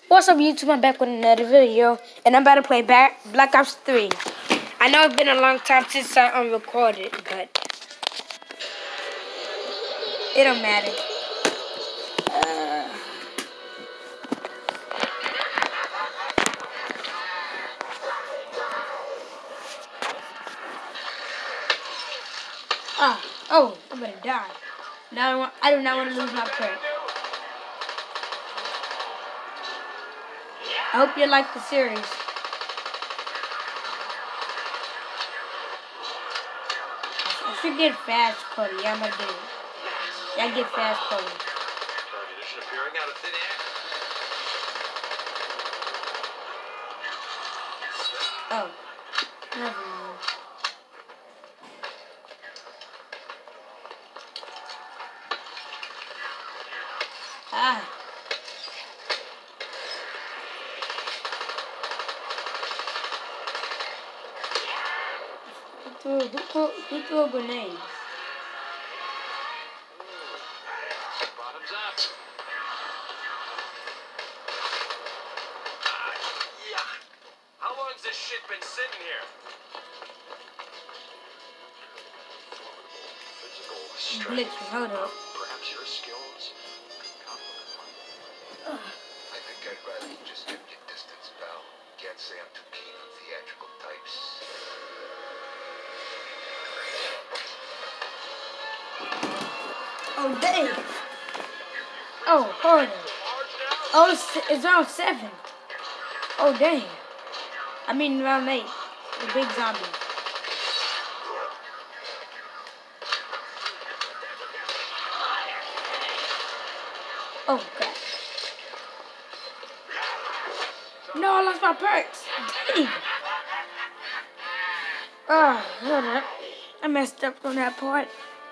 What's up, YouTube? I'm back with another video, and I'm about to play Black Ops 3. I know it's been a long time since I recorded, but it don't matter. Oh, I'm gonna die. Now I do not want to lose my perk. I hope you like the series. I should get fast Cody. Yeah, I'm gonna get it. Yeah, I get fast Cody. Oh, never mind. Who threw a grenade? Bottoms up. Yeah. How long's this shit been sitting here? Physical strength. Hold up. Perhaps your skills complement mine. I think I'd rather you just keep your distance, pal. Can't say I'm too keen on theatrical types. Oh, dang. Oh, hold on. Oh, it's round 7. Oh, dang. I mean round 8. The big zombie. Oh, God. No, I lost my perks. Dang. Hold up. I messed up on that part.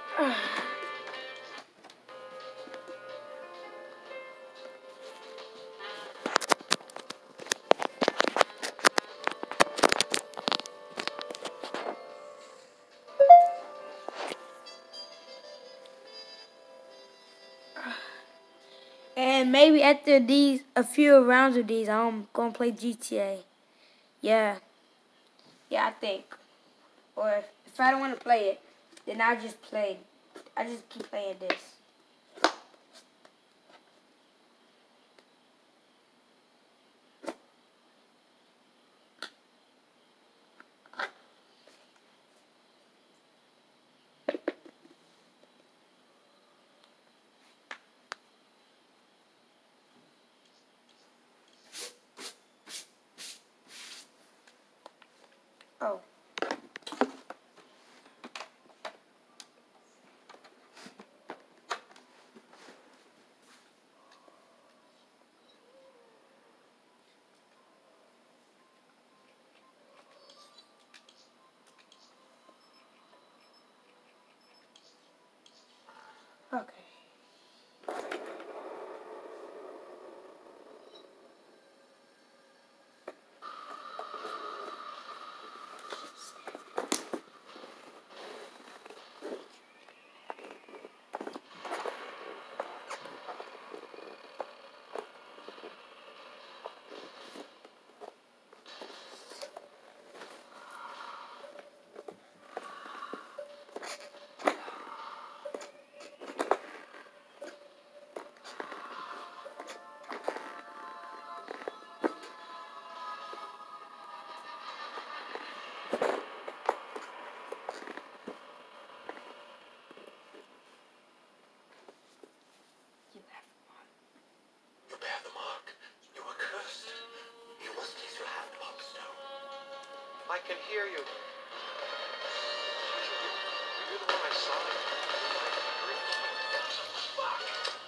And maybe after a few rounds of these, I'm gonna play GTA. Yeah, I think. Or if I don't want to play it, then I just keep playing this. Oh. Okay. I can hear you. You're the one I saw. Fuck.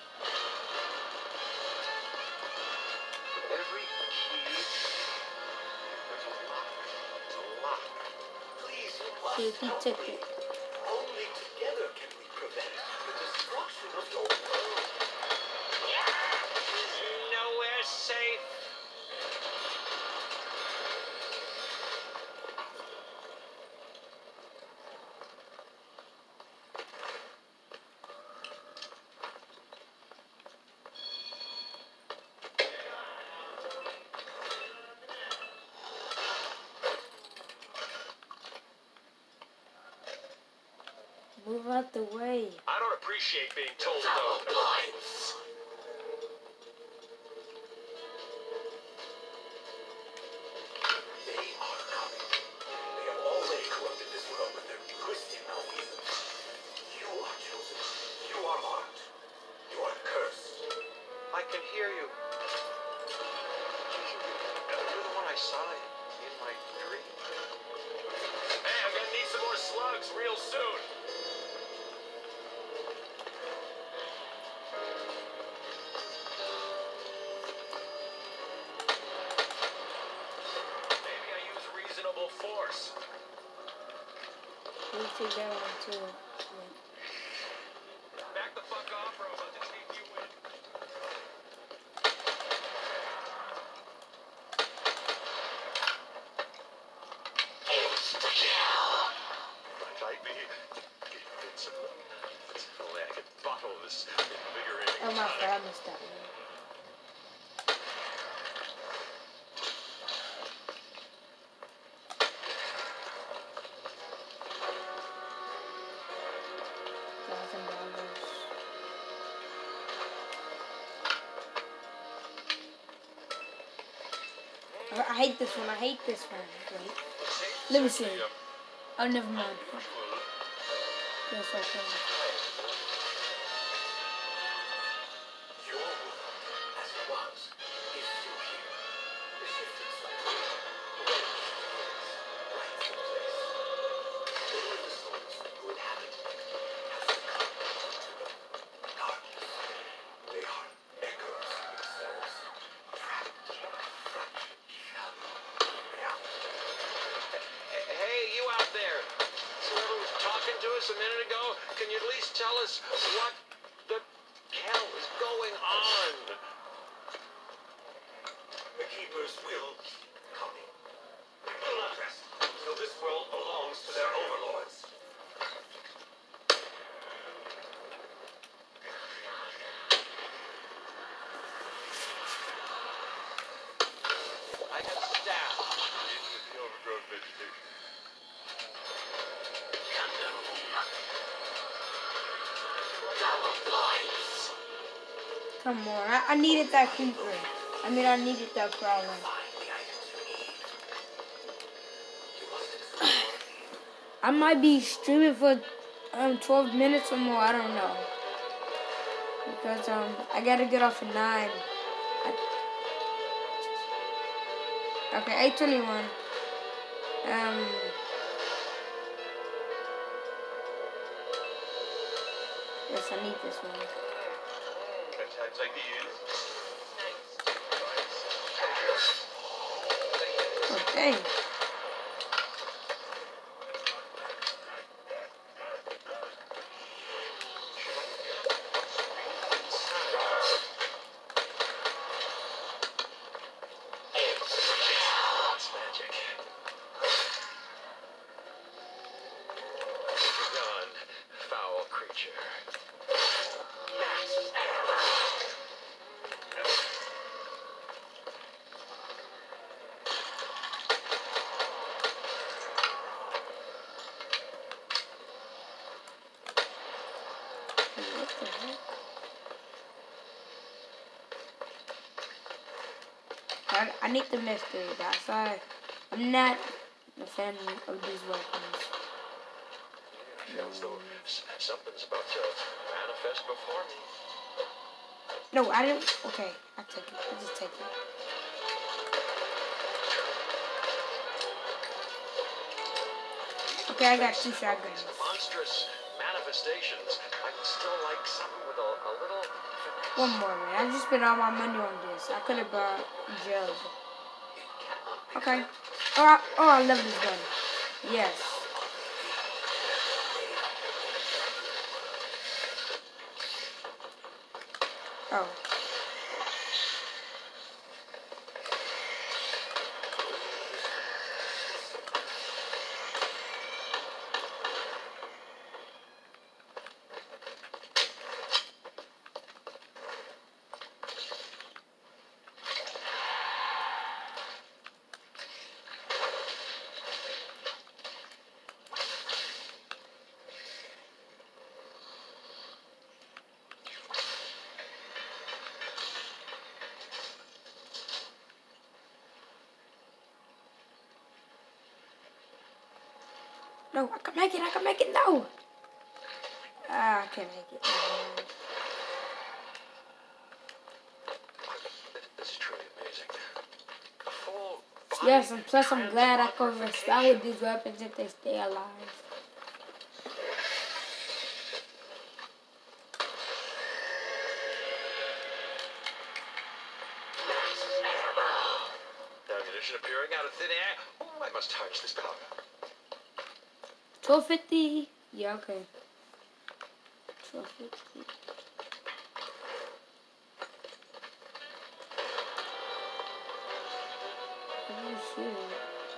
Every key. There's a lock. It's a lock. Please, you must help me. Only together can we prevent the destruction of your world. Nowhere safe. Move out the way. I don't appreciate being told no. Blinds. They are coming. They have already corrupted this world with their twisted malfeasance. You are chosen. You are marked. You are cursed. I can hear you. You're the one I saw in my dream. Hey, I'm gonna need some more slugs real soon. Maybe I use reasonable force. We take that one too. Back the fuck off, or I'm about to take you in. Might be invincible. If only I could bottle this invigorating Oh my tonic. god, I missed that one. $1,000. I hate this one. I hate this one. Wait. Let me see. Oh, never mind. Yes, okay. Your world, as it was, is still here. The shifted slightly. Right in place. Many of the souls who inhabit it have succumbed to the darkness. They are echoes of themselves, trapped in a fractured shallow reality. Hey, you out there! Whoever was talking to us a minute ago, can you at least tell us what the hell is going on? The keepers will keep coming. They will not rest until this world belongs to their overlords. I got stabbed into the overgrown vegetation. Come on. I needed that creeper. I mean, I needed that prowler. I might be streaming for 12 minutes or more. I don't know. Because I gotta get off at 9. Okay, 8:21. Yes, I need this one. I'd take these. Oh, dang. That's magic. Gone, foul creature. Mass error. What the heck? I need the mystery. That's why I'm not a fan of these weapons. Feels though something's about to manifest before me. No, I didn't. Okay, I take it. I just take it. Okay, I got 2 shotguns. Monstrous manifestations. I'd still like something with a little finesse. One more, man. I just spent all my money on this. I could have bought jug. Okay. Oh, I love this gun. Yes. Oh. No, I can make it. I can make it. No. Ah, I can't make it. This is truly amazing. A full body Yes, and plus I'm glad I can respond with these weapons if they stay alive. Ammunition appearing out of thin air. Oh, I must harness this power. 1250. Yeah, okay. 1250. Oh shit.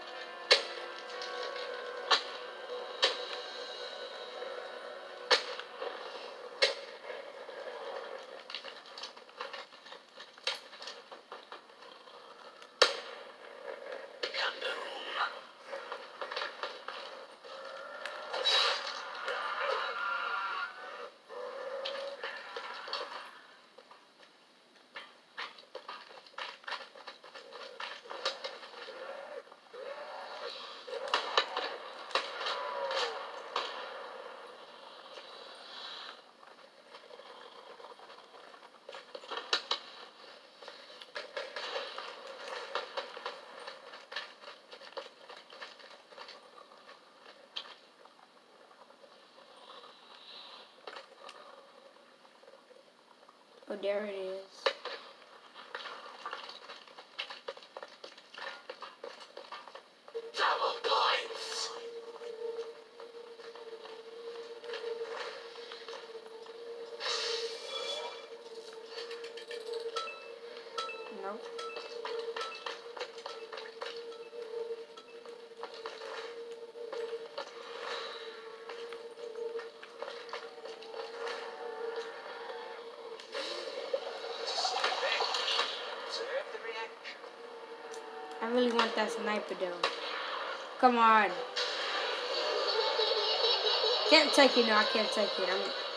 Oh, there it is. Double points. Nope. Observe the reaction. I really want that sniper though. Come on. Can't take it. No, I can't take it.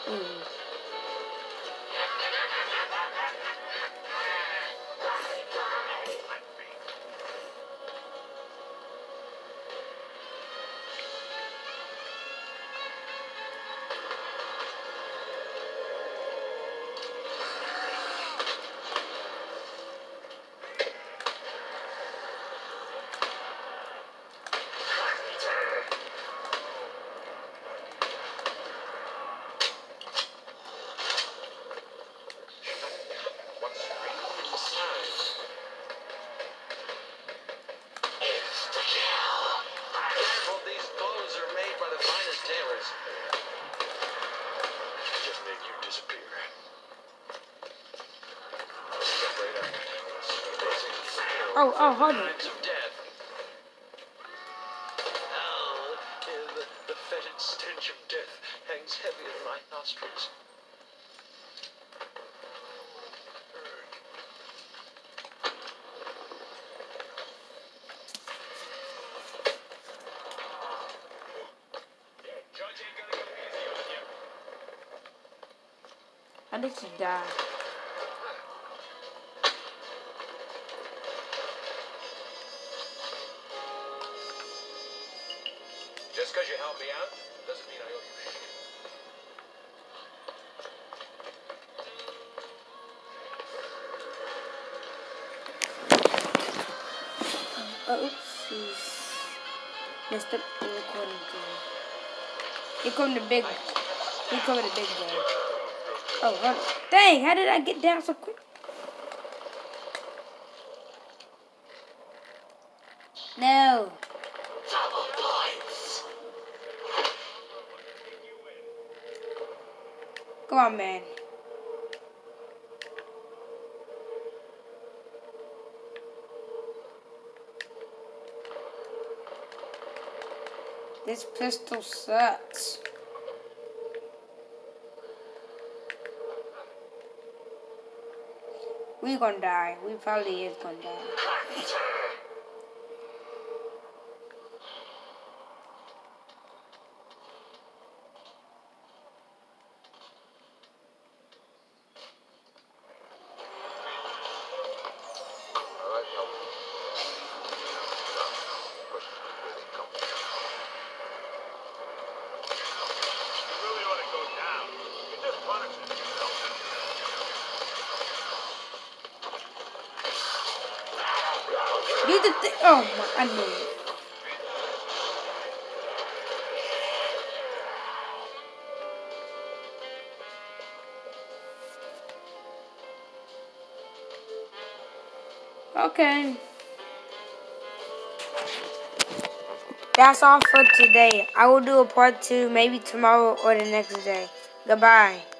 What's written inside? Careful, these bows are made by the finest tailors. Just make you disappear. Step right up. Oh, hold on. Signs of death. Oh, the fetid stench of death hangs heavy in my nostrils. Judge ain't gonna go easy on you. How did she die? Just because you help me out doesn't mean I owe you shit. Oopsies. Messed up the recording thing. Here come the big boy. Oh, hold on. Dang, how did I get down so quick? No. Double points. Come on, man. This pistol sucks. We gonna die. We probably is gonna die. Alright, help me. But where they come from? Get the thing. Oh my! I knew it. Okay. That's all for today. I will do a part 2 maybe tomorrow or the next day. Goodbye.